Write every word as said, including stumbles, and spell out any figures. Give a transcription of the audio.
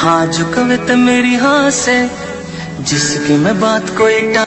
हाँ झुकवे ते मेरी हाँ से, जिसकी मैं बात कोई